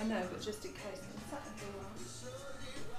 I know, but just in case. Is that everyone?